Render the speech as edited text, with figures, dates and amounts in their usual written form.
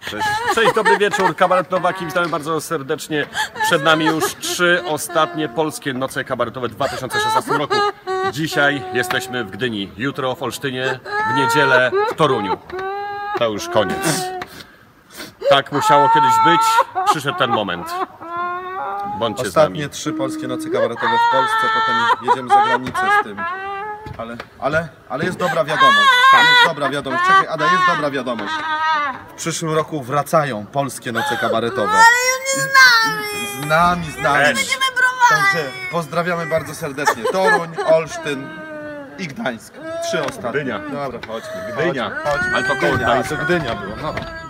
Cześć, dobry wieczór, kabaret Nowaki, witamy bardzo serdecznie. Przed nami już 3 ostatnie polskie noce kabaretowe w 2016 roku. Dzisiaj jesteśmy w Gdyni, jutro w Olsztynie, w niedzielę w Toruniu. To już koniec. Tak musiało kiedyś być, przyszedł ten moment. Bądźcie Ostatnie z nami. 3 polskie noce kabaretowe w Polsce, potem jedziemy za granicę z tym. Ale jest dobra wiadomość. Jest dobra wiadomość. Czekaj, Ada, jest dobra wiadomość. W przyszłym roku wracają polskie noce kabaretowe. Z nami. Też. Także pozdrawiamy bardzo serdecznie. Toruń, Olsztyn i Gdańsk. 3 ostatnie. Gdynia. Dobra, chodźmy. Gdynia. Chodźmy. Ale to koło Gdynia, Gdańska. to Gdynia było. No.